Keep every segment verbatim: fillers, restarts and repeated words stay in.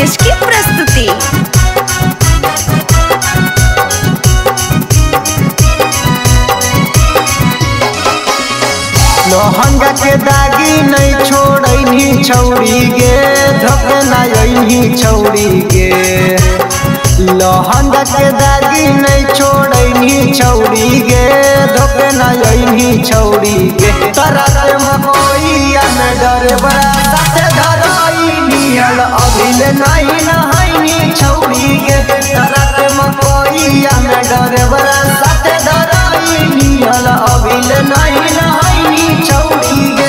मुकेश की प्रस्तुति। लहंगा के दागी नहीं छोड़नी छौड़ी गे, धोखे नहीं छौड़ी गे। लहंगा के दागी नहीं छोड़नी छौड़ी गे, धोखे नहीं छौड़ी गे। तरत मकोइया में डरे बड़ा साथे धराई नियल, अभिले नहीं नहाइनी छौड़ी गे। तरत मकोइया में डरे बड़ा साथे धराई नियल, अभिले नहीं नहाइनी छौड़ी गे।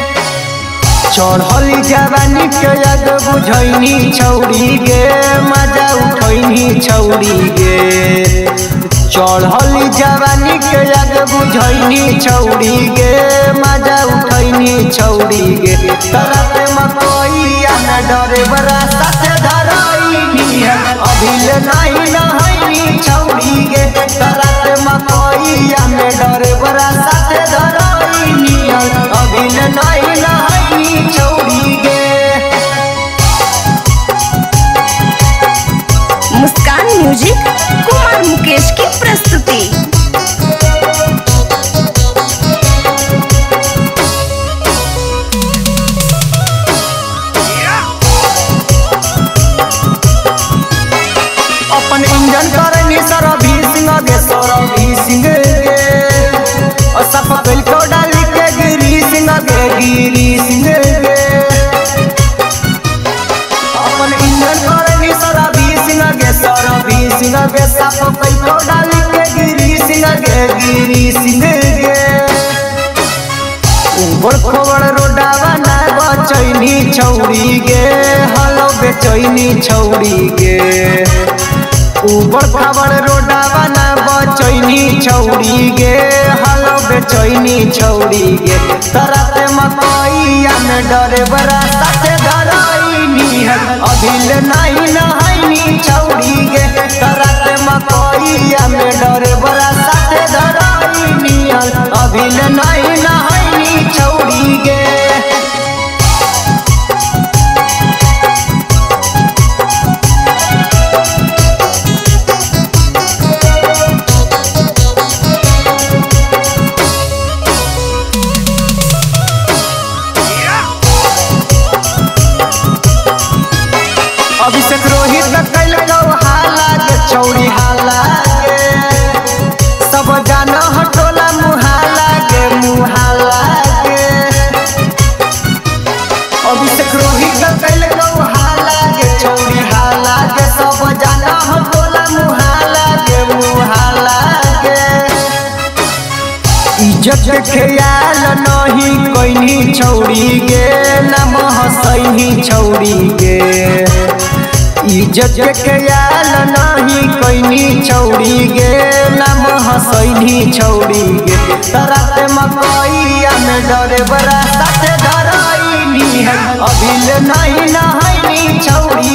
चढ़ली जवानी के याद बुझैनी छौड़ी गे, मजा उठैनी छौड़ी गे। चढ़ली जवानी के याद बुझैनी छौड़ी गे, मजा उठैनी छौड़ी गे। तरत मकोइया में डरे बड़ा साथे धराइनी, अभिले नहीं नहाइनी छौड़ी गे। तरत मकोइया में डरे बड़ा साथे धराइनी, अभिले नहीं नहाइनी छौड़ी गे। मुस्कान म्यूजिक कुमार मुकेश की प्रस्तुति। अपन इंजन करनी सरभी सिंह गे, सरभी सिंह गे। सब पकड़ को डाली के गिरी सिंह गे, गिरी सिंह गे। अपन इंजन करनी सरभी सिंह गे, सरभी सिंह गे। सब पकड़ को डाली के गिरी सिंह गे, गिरी सिंह गे। उबड़ खबड़ रोडावा ना बचैनी छौड़ी गे, हलो बेचैनी छौड़ी गे। उबड़ खबड़ रोडावा ना बचैनी छौड़ी गे, हलो बेचैनी छौड़ी गे। तरत मकोइया में डरे बड़ा साथे धराइनी, अभिले नहीं नहाइनी छौड़ी गे। तरत मकोइया में डरे बड़ा साथे धराइनी, अभिले नहीं नहाइनी छौड़ी गे। अभिषेक रोहित कैल गौ हाला गे, छौड़ी हाला गे। सब जाना हटोला मुहाला गे, मुहाला गे। अभिषेक रोहित कैल गौ हाला गे, छौड़ी हाला गे। सब जाना हटोला मुहाला गे, मुहाला गे। इज्जत के ख्याल नहीं कोइनी छौड़ी गे, नाम हसैनी छौड़ी गे। इज्जत के ख्याल नहीं कोइनी छौड़ी गे, नाम हसैनी छौड़ी गे। तरत मकोइया में डरे बड़ा साथे धराइनी, अभिले नहीं नहाइनी छौड़ी